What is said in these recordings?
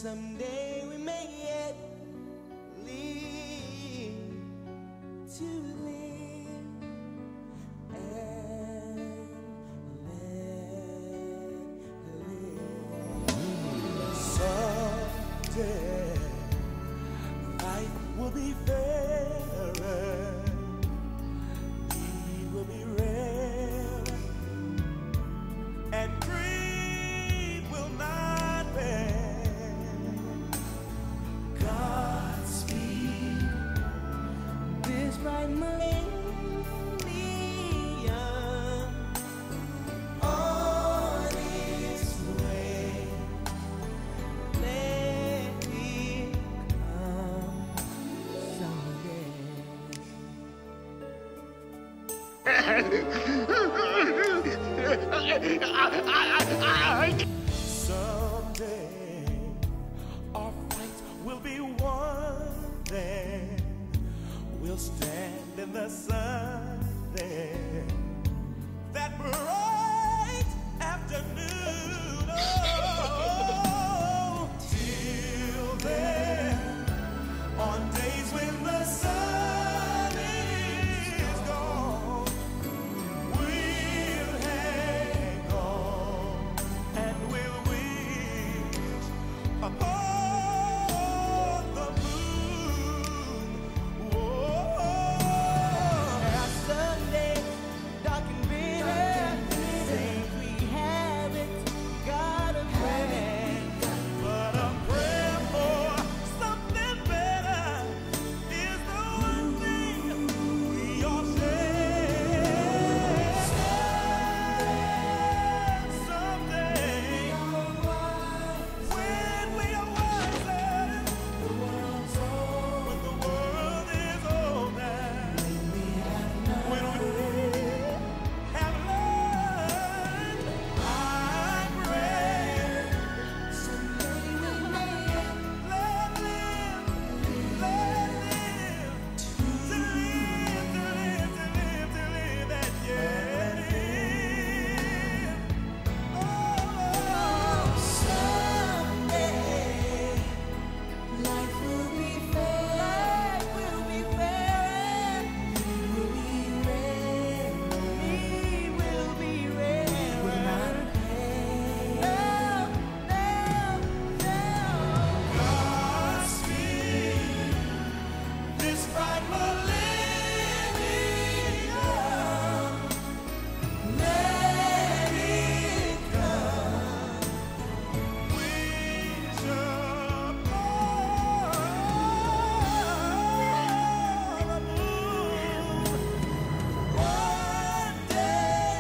Someday we may yet live to live and let live. Someday life will be fairer, need will be rare, and greed will not bear. Godspeed this bright millennium on its way. Let it come someday. Someday our fight will be won, then we'll stand in the sun there. That bright afternoon, oh, till then, on days when the sun is gone, we'll hang on and we'll wish upon the moon. Whoa. Our Sunday dark and bitter, think we haven't got a friend, but a prayer for something better is the one thing we all share. Someday, when we are wiser, when the world is older, when we have learned, I pray someday we may let live that year. Oh, someday life will be fair, will be fair, will be rare, will be rare. Will not pay. No. Godspeed this bright millennium. Let it come. Wish upon the moon. One day,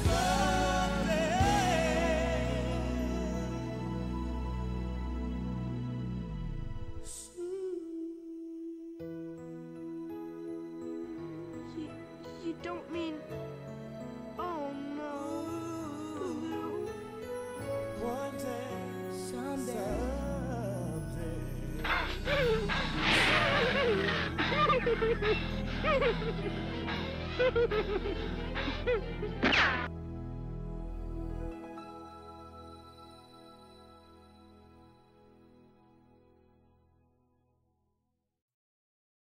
You don't mean... Oh, no. one day, someday.